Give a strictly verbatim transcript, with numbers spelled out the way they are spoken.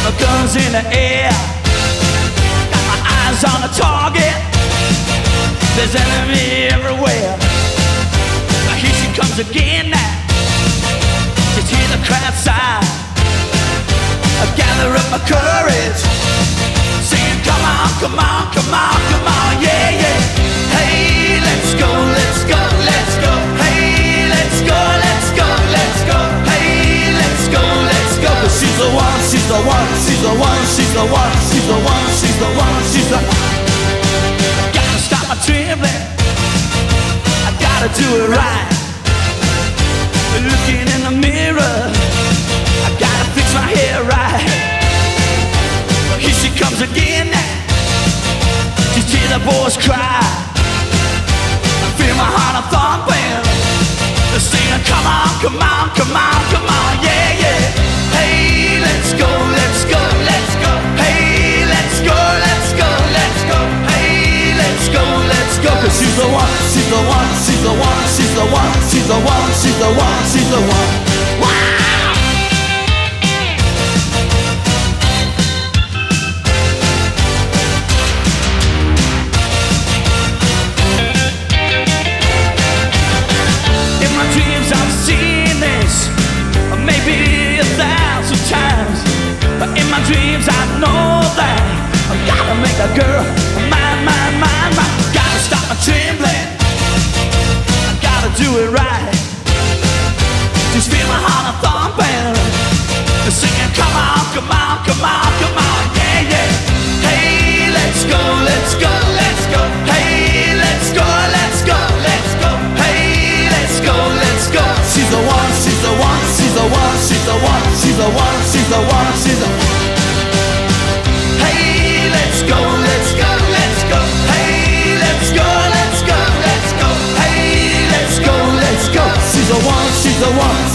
My guns in the air, got my eyes on the target. There's enemy everywhere, but here she comes again now. Just hear the crowd sigh. I gather up my courage, singing, come on, come on, come on, come on, yeah, yeah. Hey, let's go, let's go, let's go. Hey, let's go, let's go, let's go. Hey, let's go, let's go. 'Cause she's the one, she's the one, she's the one, she's the one, she's the one, she's the one, she's the one. I gotta stop my trembling, I gotta do it right. Looking in the mirror, I gotta fix my hair right. Well, here she comes again now. Just hear the boys cry. I feel my heart a thumping. They're singing, come on, come on, come on, come on, yeah, yeah. Hey, let's go, let's go, let's go. Hey, let's go, let's go, let's go. Hey, let's go, let's go. 'Cause she's the one, she's the one, she's the one, she's the one, she's the one, she's the one, she's the one. Wow! In my dreams I've seen this maybe a thousand times, but in my dreams I know that I gotta make a girl mine, mine, mine, mine. Gotta stop my trembling, I gotta do it right. Just feel my heart a thumping, singing, come on, come on, come on, come on, yeah, yeah. Hey, let's go, let's go, let's go. Hey, let's go, let's go, let's go. Hey, let's go, let's go. She's the one, she's the one, she's the one, she's the one, she's the one, she's the one, she's the one. Hey, let's go, let's go, let's go. Hey, let's go, let's go, let's go. Hey, let's go, let's go. She's the one, she's the one.